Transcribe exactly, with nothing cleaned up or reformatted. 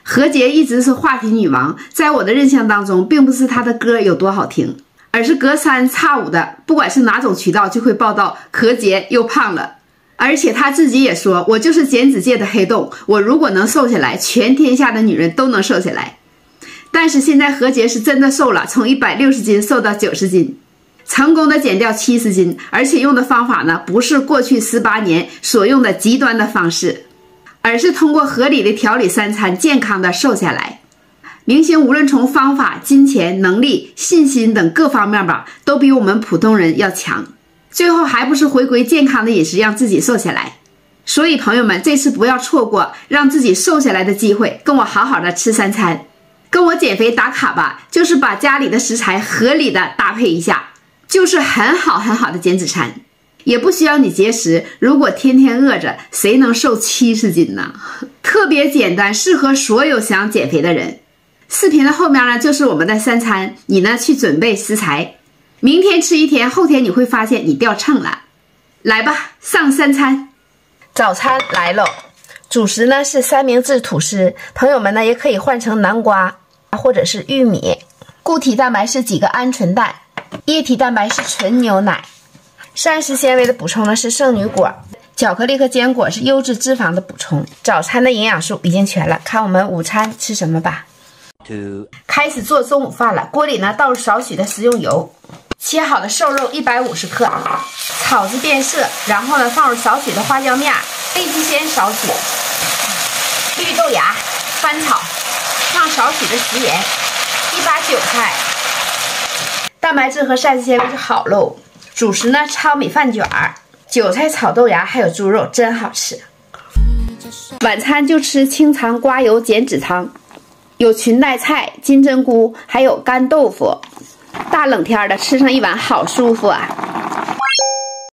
何洁一直是话题女王，在我的印象当中，并不是她的歌有多好听，而是隔三差五的，不管是哪种渠道就会报道何洁又胖了。而且她自己也说，我就是减脂界的黑洞，我如果能瘦下来，全天下的女人都能瘦下来。但是现在何洁是真的瘦了，从一百六十斤瘦到九十斤，成功的减掉七十斤，而且用的方法呢，不是过去十八年所用的极端的方式，而是通过合理的调理三餐，健康的瘦下来。明星无论从方法、金钱、能力、信心等各方面吧，都比我们普通人要强。最后还不是回归健康的饮食，让自己瘦下来。所以朋友们，这次不要错过让自己瘦下来的机会，跟我好好的吃三餐，跟我减肥打卡吧，就是把家里的食材合理的搭配一下，就是很好很好的减脂餐。也不需要你节食，如果天天饿着，谁能瘦七十斤呢？特别简单，适合所有想减肥的人。视频的后面呢，就是我们的三餐，你呢去准备食材，明天吃一天，后天你会发现你掉秤了。来吧，上三餐。早餐来喽，主食呢是三明治吐司，朋友们呢也可以换成南瓜或者是玉米。固体蛋白是几个鹌鹑蛋，液体蛋白是纯牛奶。膳食纤维的补充呢是圣女果，巧克力和坚果是优质脂肪的补充。早餐的营养素已经全了，看我们午餐吃什么吧。开始做中午饭了，锅里呢倒入少许的食用油，切好的瘦肉一百五十克，炒至变色，然后呢放入少许的花椒面、味极鲜少许，绿豆芽翻炒，放少许的食盐，一把韭菜。蛋白质和膳食纤维是好喽。主食呢糙米饭卷儿，韭菜炒豆芽还有猪肉，真好吃。晚餐就吃清肠刮油减脂汤，有裙带菜、金针菇，还有干豆腐。大冷天的吃上一碗好舒服啊。